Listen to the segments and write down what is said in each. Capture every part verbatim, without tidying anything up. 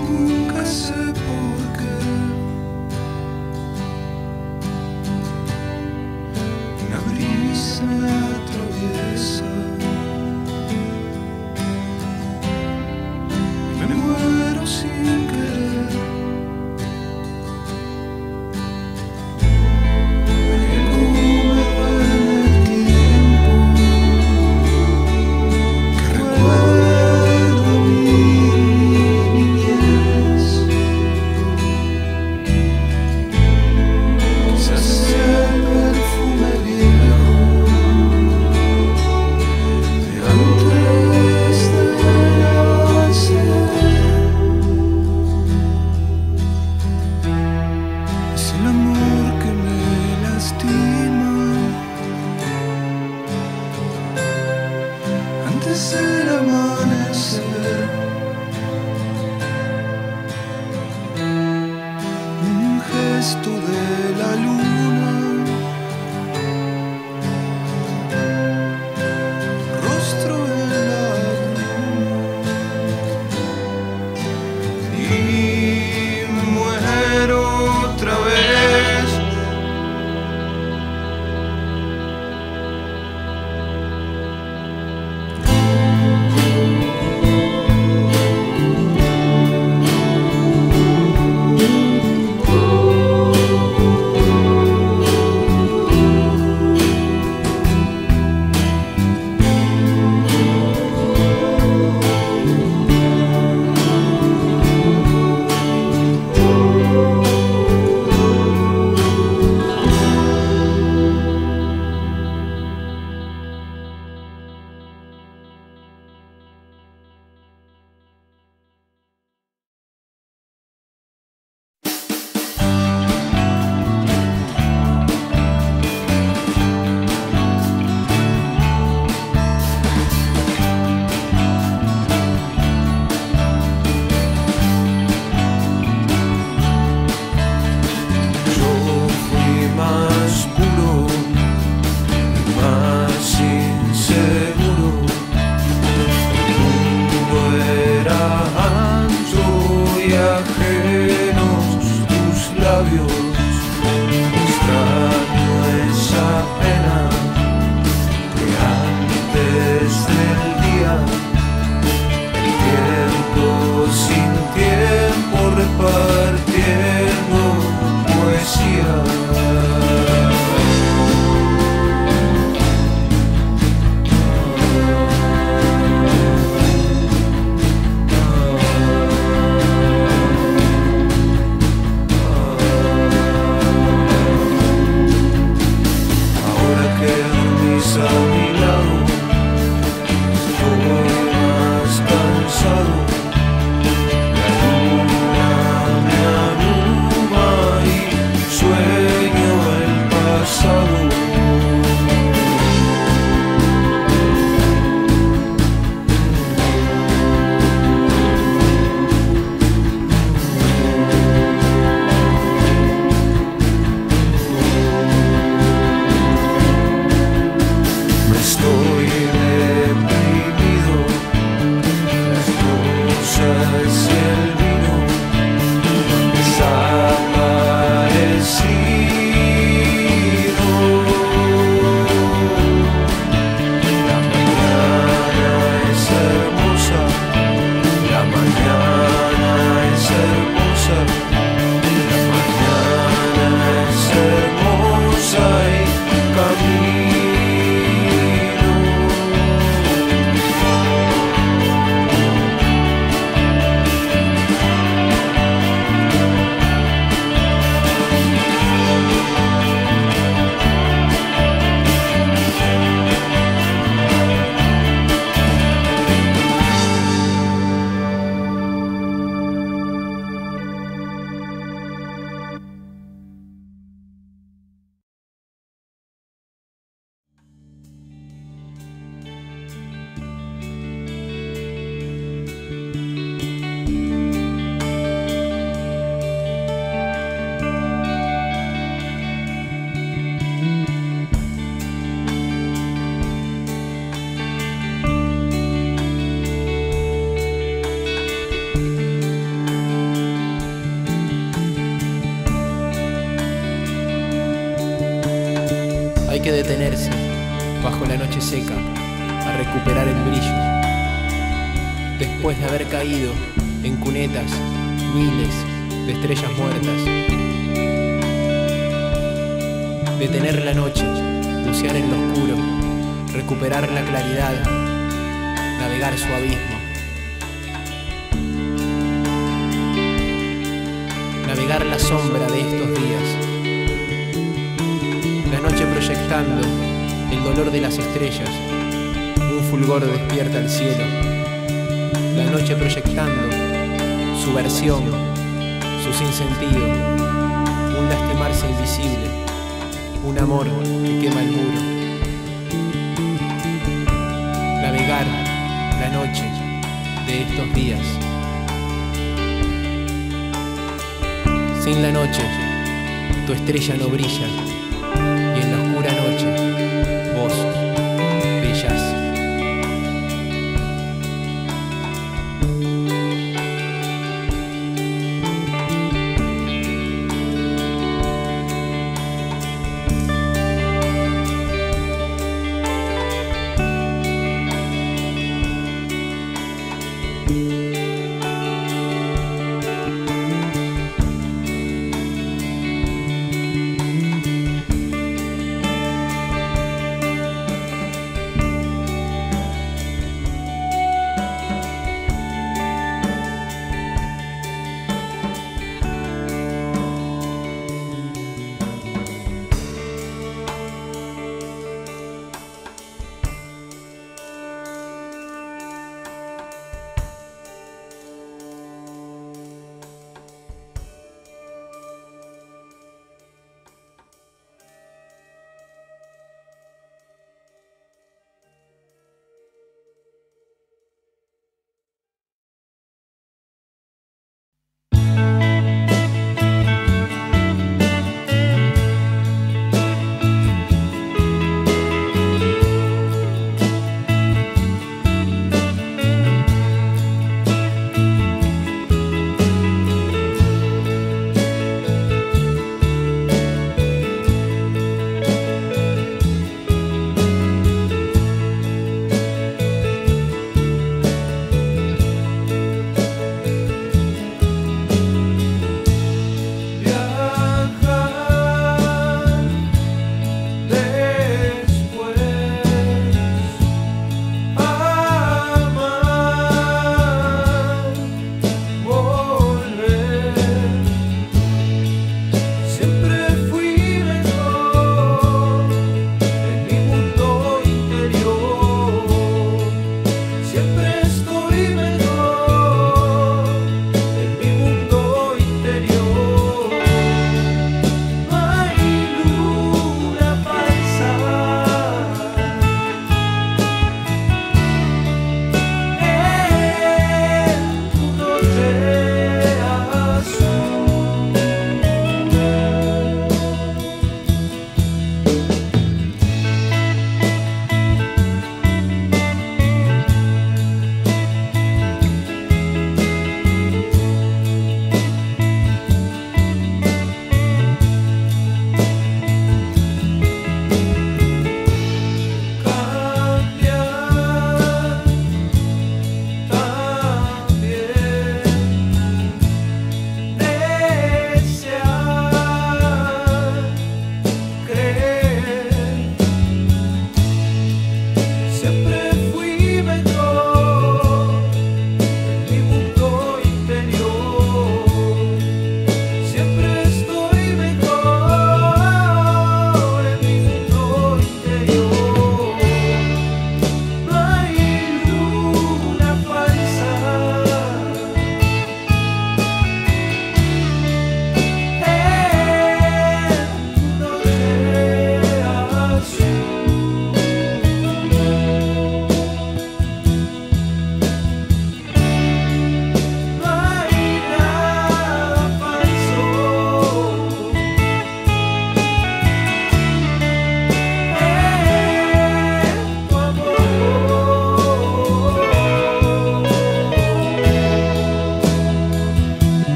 nunca sé por qué. Una brisa me atraviesa, me muero sin querer. detenerse bajo la noche seca a recuperar el brillo. Después de haber caído en cunetas miles de estrellas muertas. Detener la noche, bucear en lo oscuro, recuperar la claridad, navegar su abismo. Navegar la sombra de estos días. La noche proyectando el dolor de las estrellas, un fulgor despierta el cielo. La noche proyectando su versión, su sinsentido, un lastimarse invisible, un amor que quema el muro. Navegar la noche de estos días. Sin la noche, tu estrella no brilla, y en la oscura noche, vos brillás.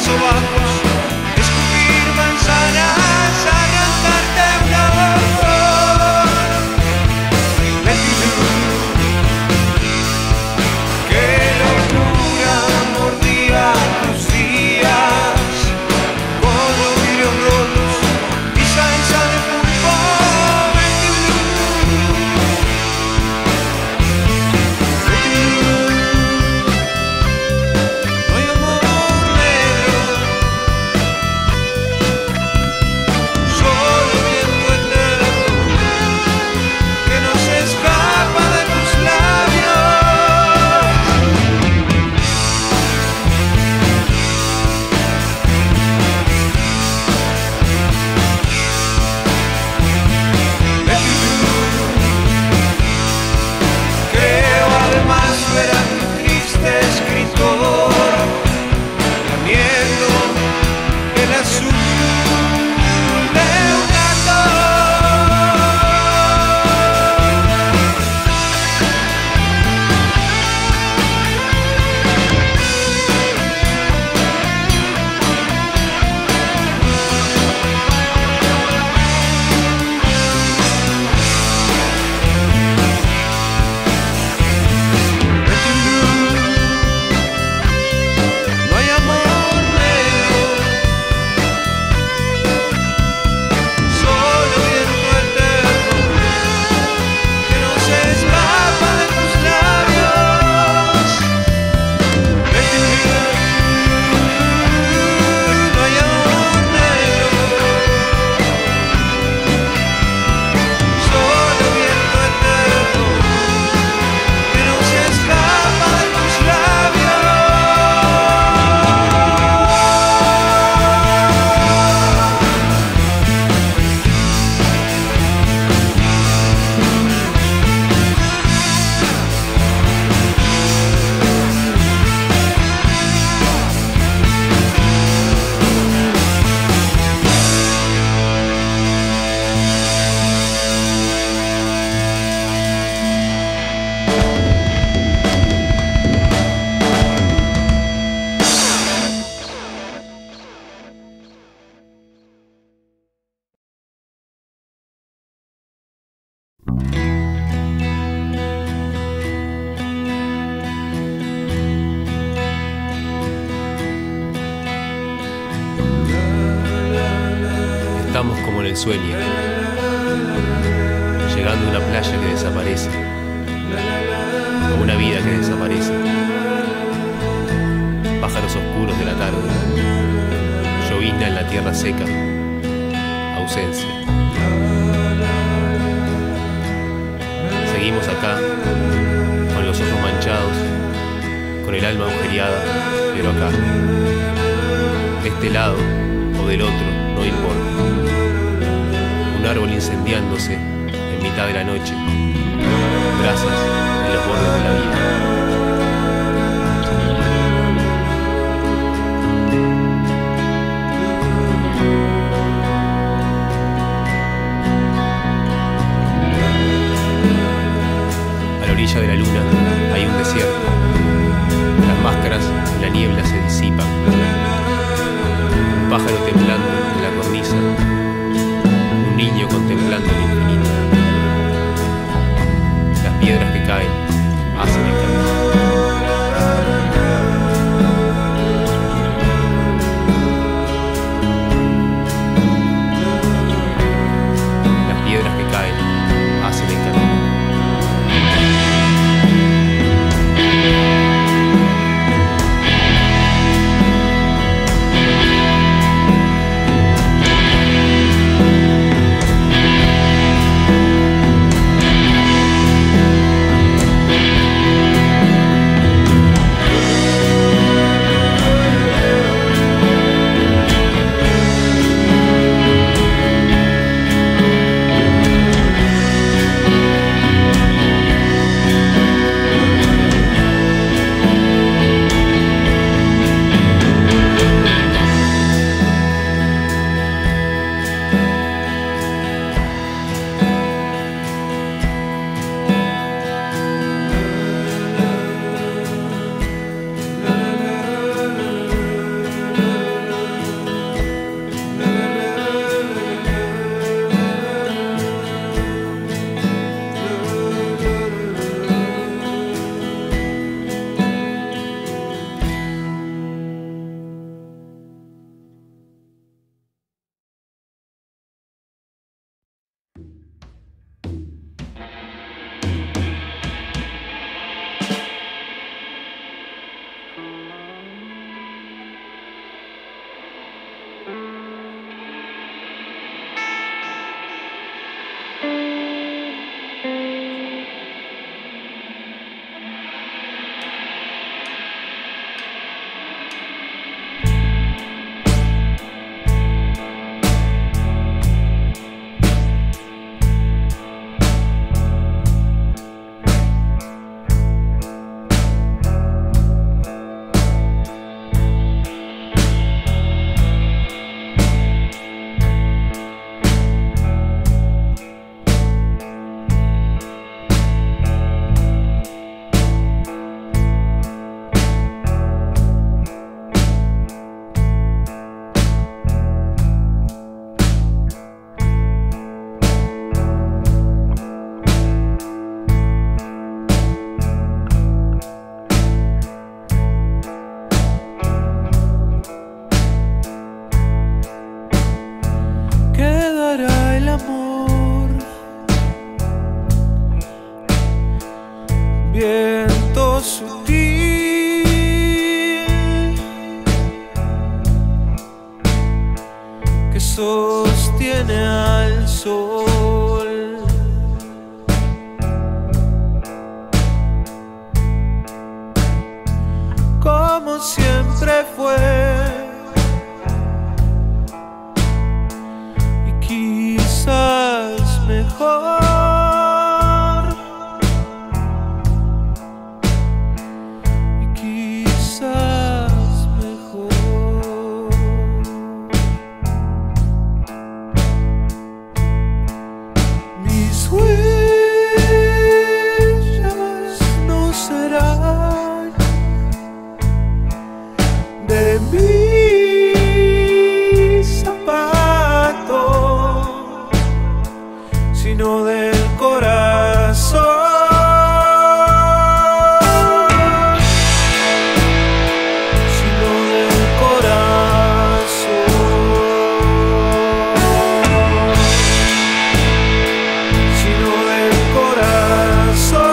sobacos, escupir manzanas, arrancarte una voz. Lentitud, qué locura mordía tus días, con los vidrios rotos y salsa de pulpo. No hay amor negro, solo viento eterno que no se escapa de tus labios. Creo además ver a tu triste escritor lamiendo el azul de un gato. No hay amor negro, solo viento eterno que no se escapa de tus labios. No hay amor negro, solo viento eterno que no se escapa de tus labios. Estamos como en el sueño, llegando a una playa que desaparece, a una vida que desaparece. Pájaros oscuros de la tarde, llovizna en la tierra seca, ausencia. Seguimos acá, con los ojos manchados, con el alma agujereada, pero acá. De este lado o del otro, no importa. Un árbol incendiándose en mitad de la noche, brasas en los bordes de la vida. A la orilla de la luna hay un desierto. Las máscaras y la niebla se disipan. Un pájaro temblando en la cornisa. Un niño contemplando el infinito. Las piedras que caen hacen el camino. sostiene al sol. Como siempre fue, y quizás mejor. De mis zapatos, sino del corazón, sino del corazón, sino del corazón.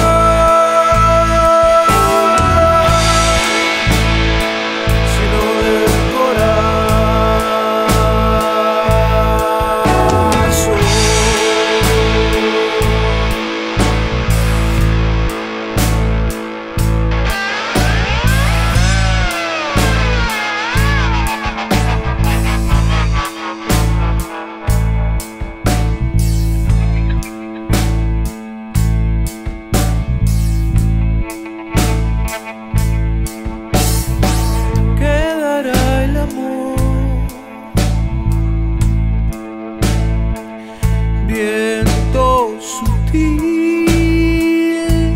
Viento sutil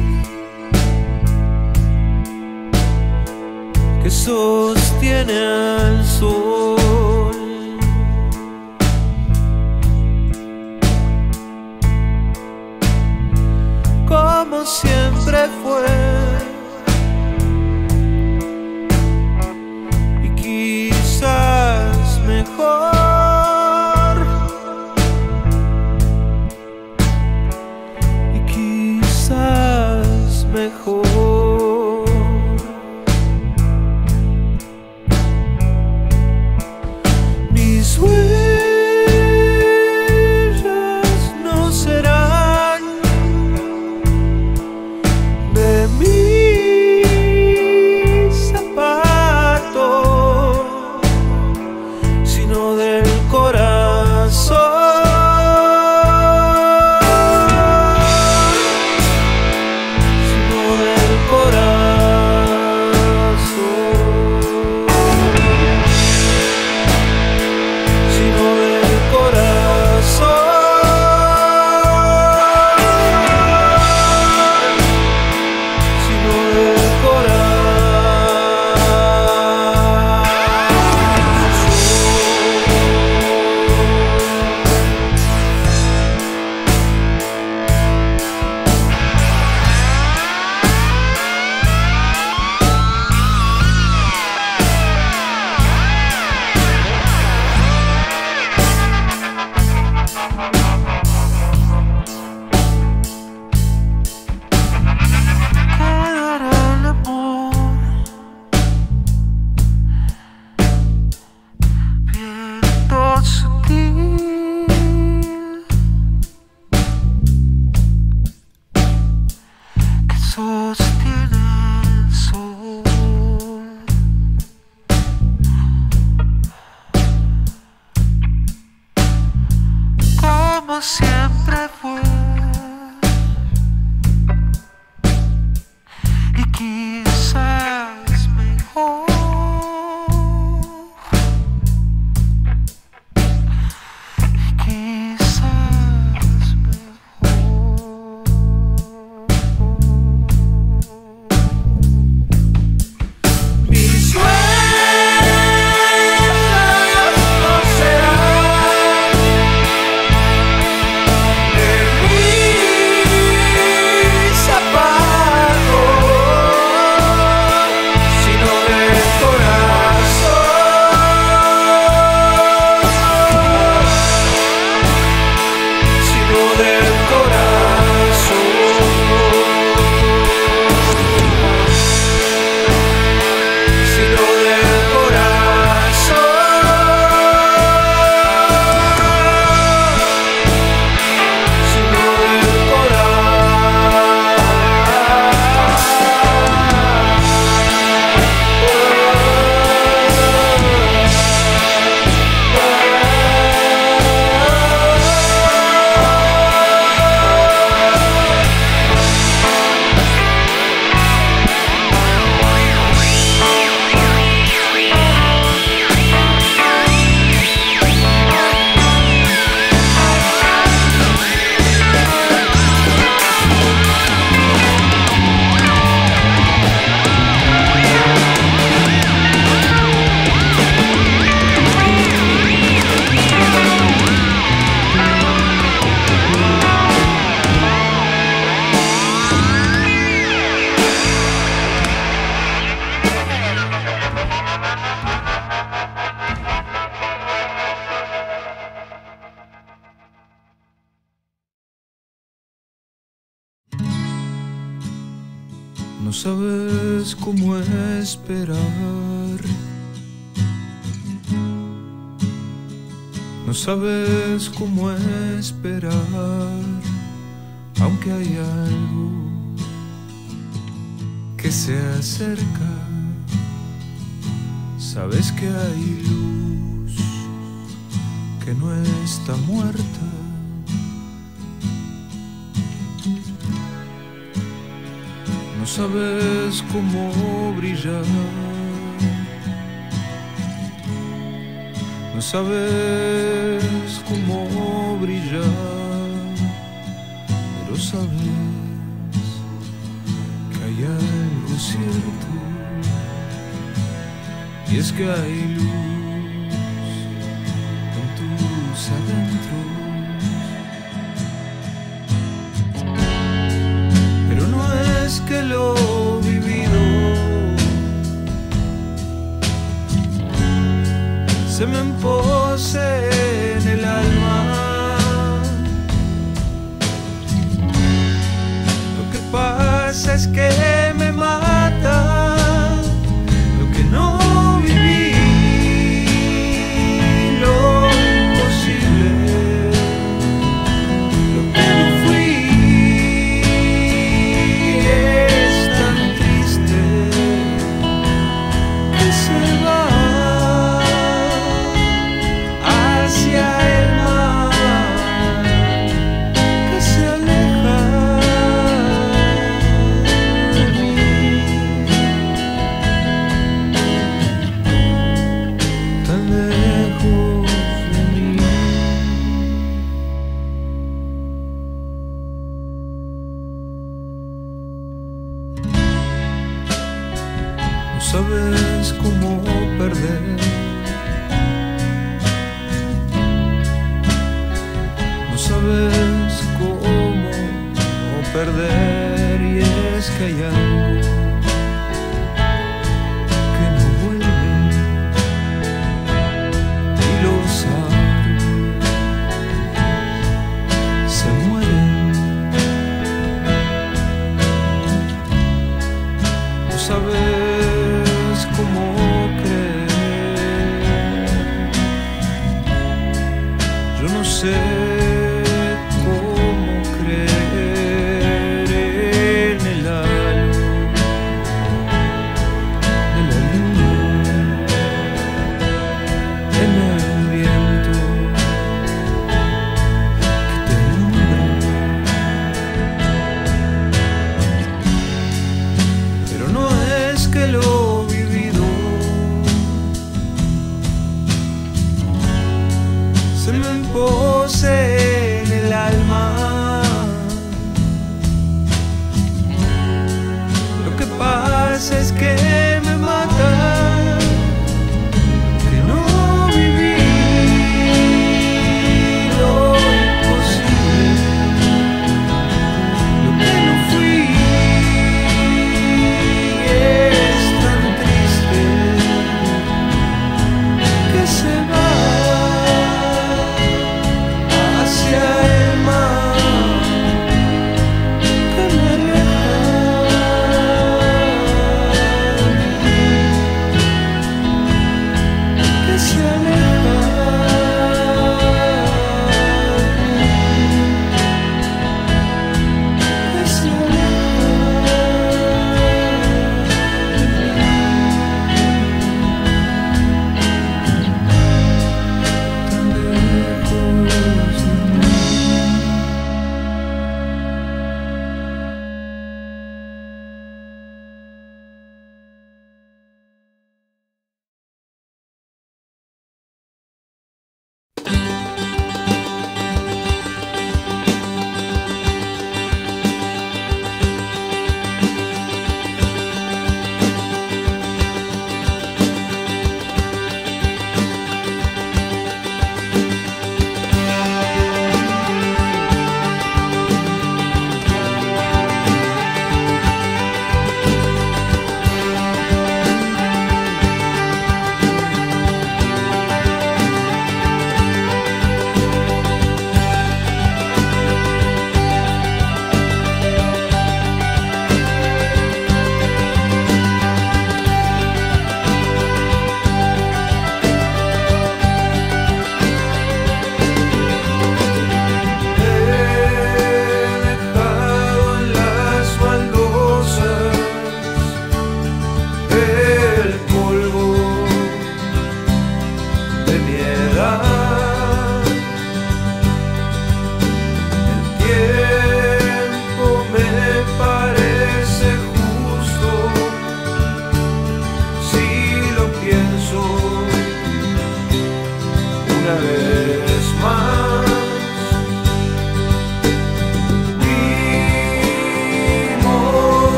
que sostiene al sol. Como siempre fue, y quizás mejor. Mejor. Mis huellas no serán de mis zapatos, sino de No sabes cómo esperar, no sabes cómo esperar, aunque hay algo que se acerca. Sabes que hay luz que no está muerta. No sabes cómo brillar, no sabes cómo brillar, pero sabes que hay algo cierto, y es que hay luz en tus adentros. Pero no es que lo vivido se me empose en el alma. Lo que pasa es que me mata lo que no viví, lo imposible, lo que no fui. Es tan triste que se va hacia el mar, que se aleja de mí, tan lejos de mí. No sabes cómo perder, no sabes cómo perder, y es que hay algo que no vuelve, y los árboles se mueren. No sabes cómo creer, yo no sé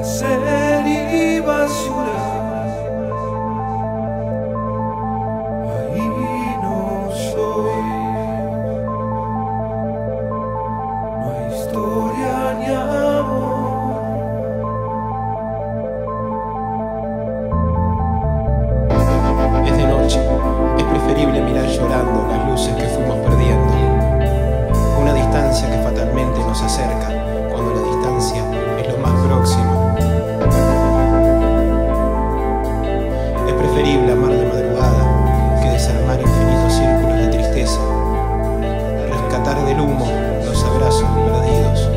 ser y basura. Ahí no soy. No hay historia ni amor. Es de noche, es preferible mirar llorando las luces que fuimos perdiendo. Una distancia que fatalmente nos acerca cuando la distancia es lo más próximo. Es preferible amar de madrugada que desarmar infinitos círculos de tristeza, rescatar del humo los abrazos perdidos.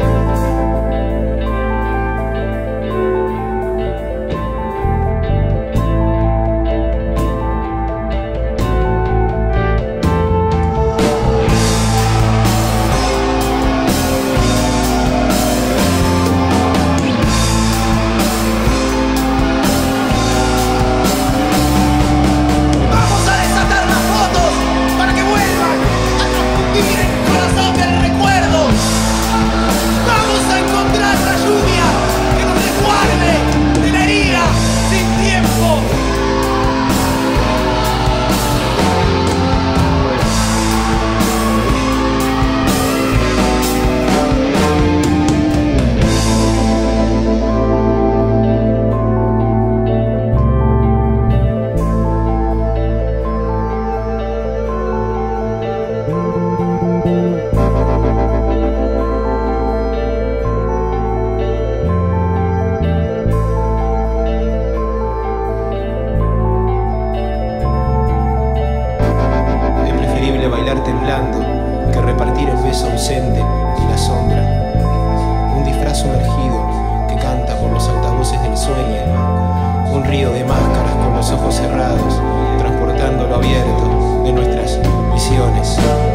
Bailar temblando que repartir el beso ausente y la sombra. Un disfraz sumergido que canta por los altavoces del sueño. Un río de máscaras con los ojos cerrados, transportando lo abierto de nuestras visiones.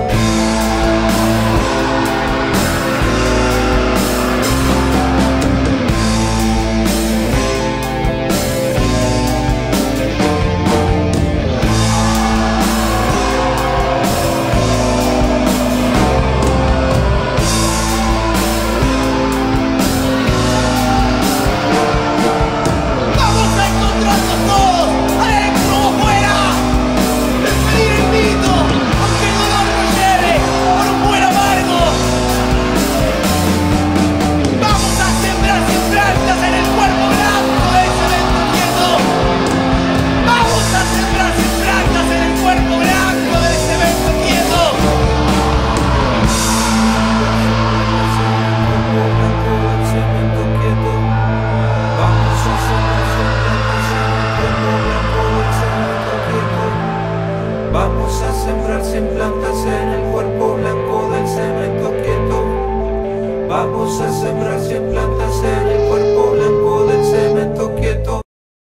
Vamos a sembrar cien plantas en el cuerpo blanco del cemento quieto. Vamos a sembrar cien plantas en el cuerpo blanco del cemento quieto.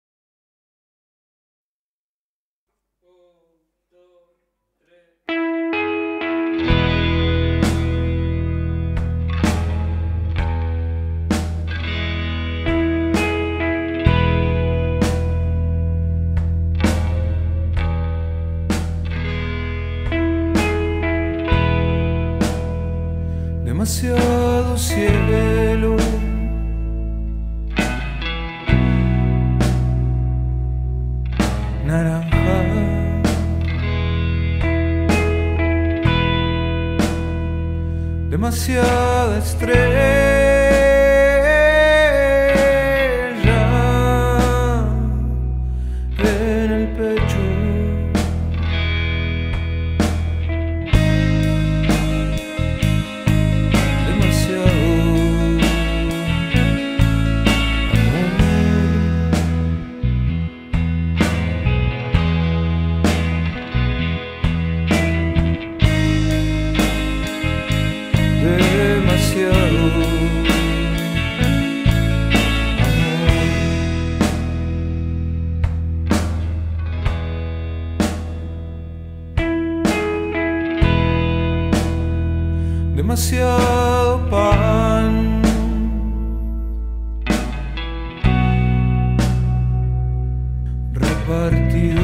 Demasiado cielo, naranja, demasiada estrella en el pecho. Demasiado pan, repartido,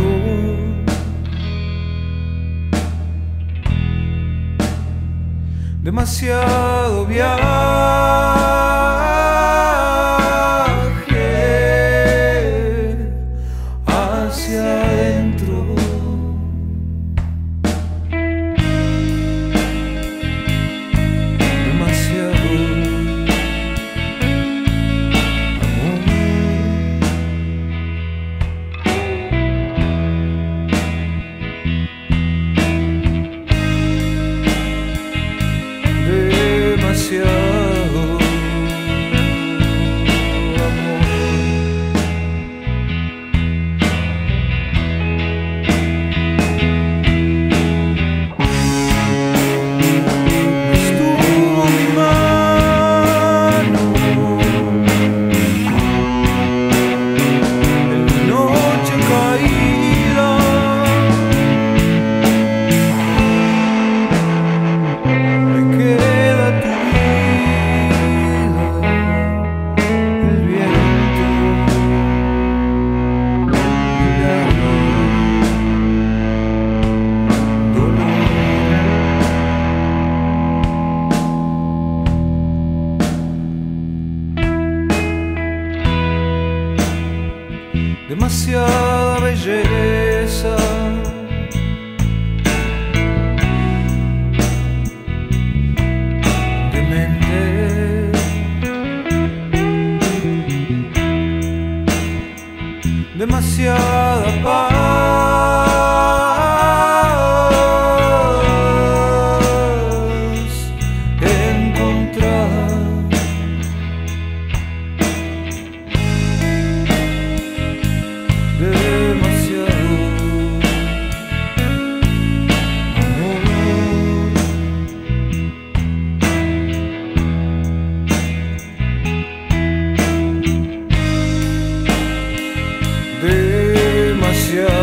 demasiado viaje. demasiada belleza. Demente, demasiada paz. Demasiado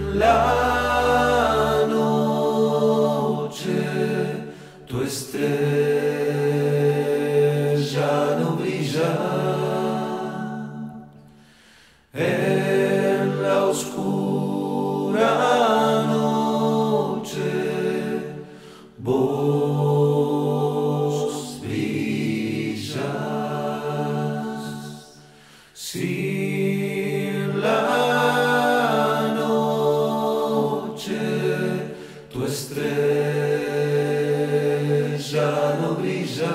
la noche tu estrella no brilla, en la oscura noche vos brillas. Sin la noche tu estrella no brilla,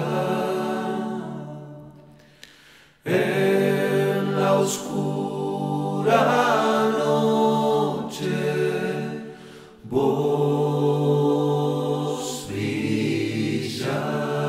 en la oscura noche vos brillas.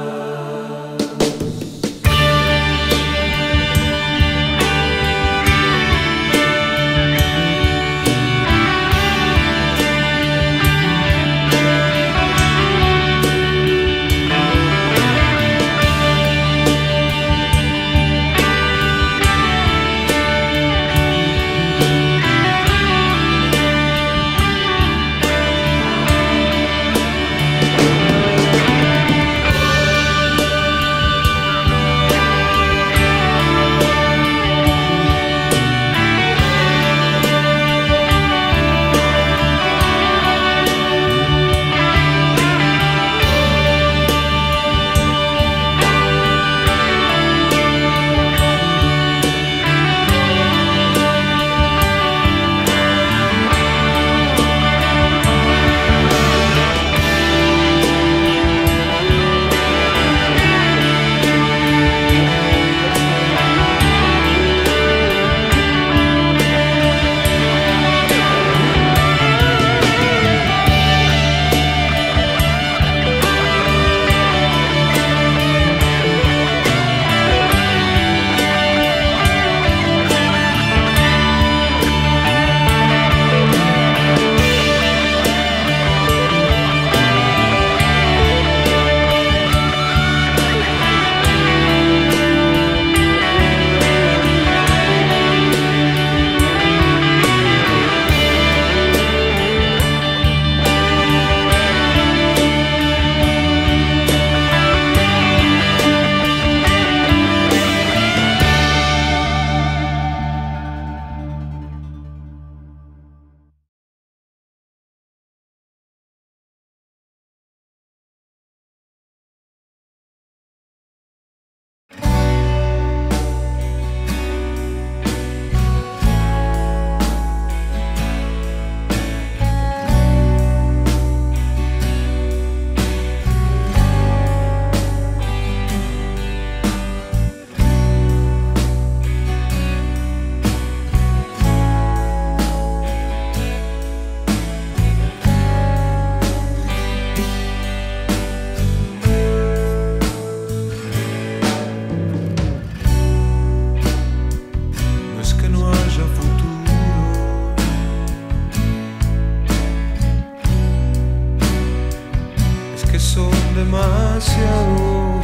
Demasiados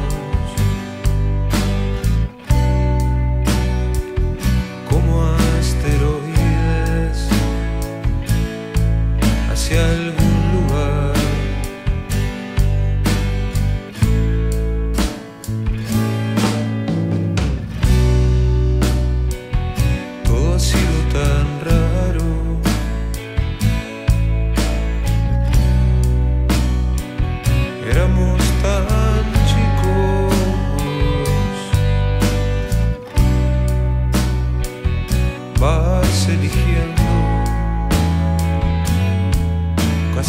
como asteroides hacia algún lugar. Todo ha sido tan raro. Éramos tan chicos, vas eligiendo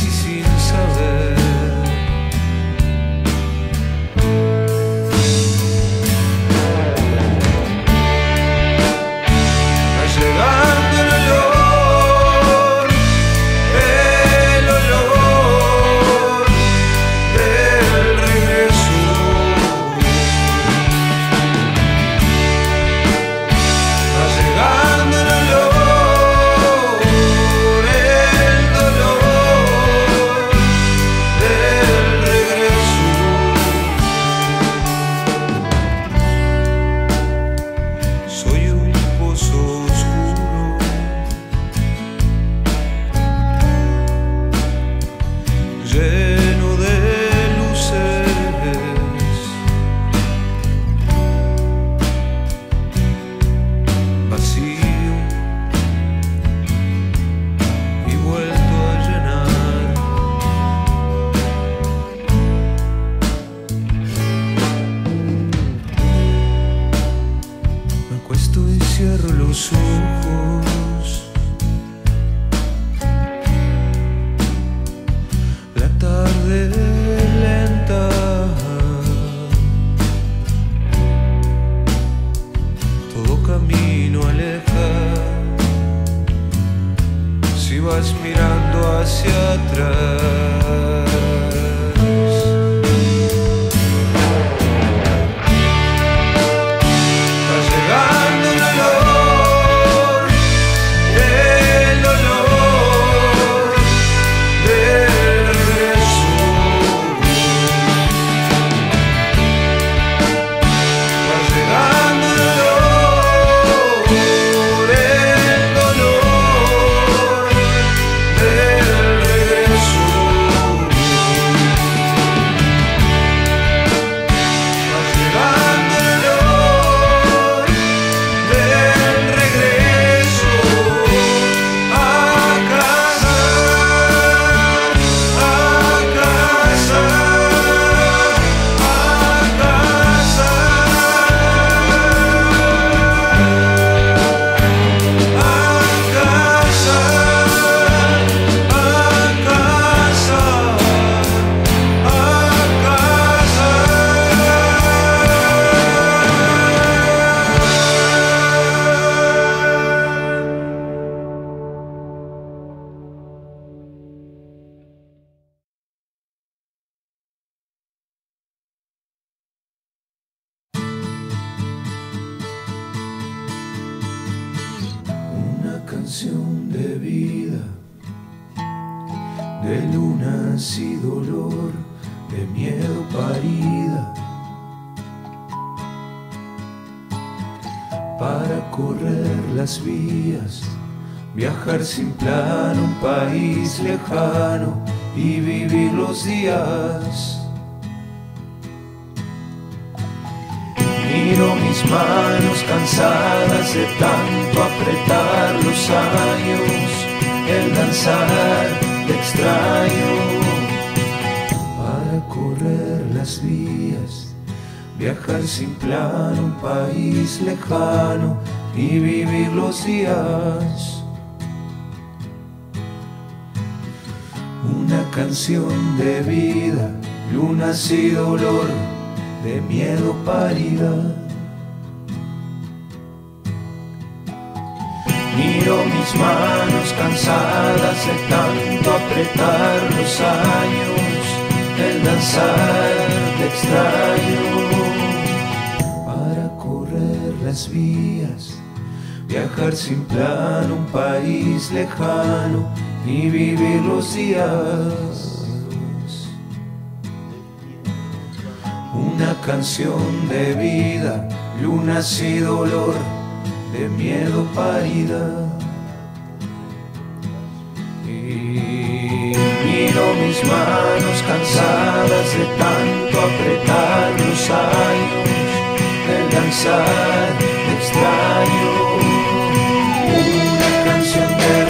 vas mirando hacia atrás. Va llegando el olor, el olor del regreso. Va llegando el olor, el dolor del regreso. Va llegando el olor del regreso a casa, a casa, a casa, a casa, a una canción de vida, de lunas y dolor, de miedo parida, para correr las vías, viajar sin plan, un país lejano y vivir los días. Miro mis manos cansadas de tanto apretar los años, el danzar te extraño, para correr las vías, viajar sin plan, un país lejano y vivir los días. Una canción de vida, lunas y dolor, de miedo parida. Miro mis manos cansadas de tanto apretar los años, el danzar te extraño, para correr las vías, viajar sin plan, un país lejano y vivir los días. Una canción de vida, lunas y dolor, de miedo parida. Y miro mis manos cansadas de tanto apretar los años, el danzar te extraño. Una canción de